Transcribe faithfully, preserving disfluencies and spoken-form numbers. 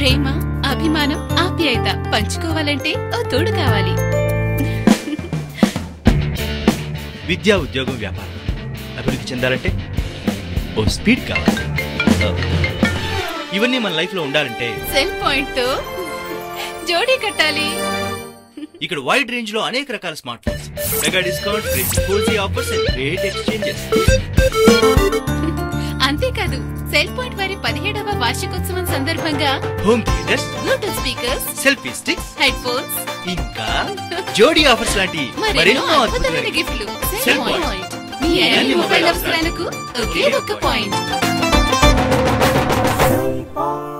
ప్రేమ, అభిమానం, ఆప్యాయత పంచుకోవాలంటే ఓ తోడు కావాలి. విద్యా, ఉద్యోగం, వ్యాపారం అభివృద్ధి చెందాలంటే ఓ స్పీడ్ కావాలి. ఇవన్నీ మన లైఫ్ లో ఉండాలంటే సెల్ పాయింట్ తో జోడీ కట్టాలి. ఇక్కడ వైడ్ రేంజ్ లో అనేక రకాల smart phones, mega discount, four G offers and great exchanges. అంతేకాదు సెల్ పాయింట్ వారి పదిహేడవ వార్షికోత్సవం సందర్భంగా home theatres, Bluetooth speakers, selfie sticks, headphones ఇంకా జోడీ ఆఫర్స్ లాంటి మరెన్నో అద్భుతమైన గిఫ్ట్లు. సెల్ పాయింట్ మీ అన్ని మొబైల్ అవసరాలకు ఒకే ఒక్క పాయింట్.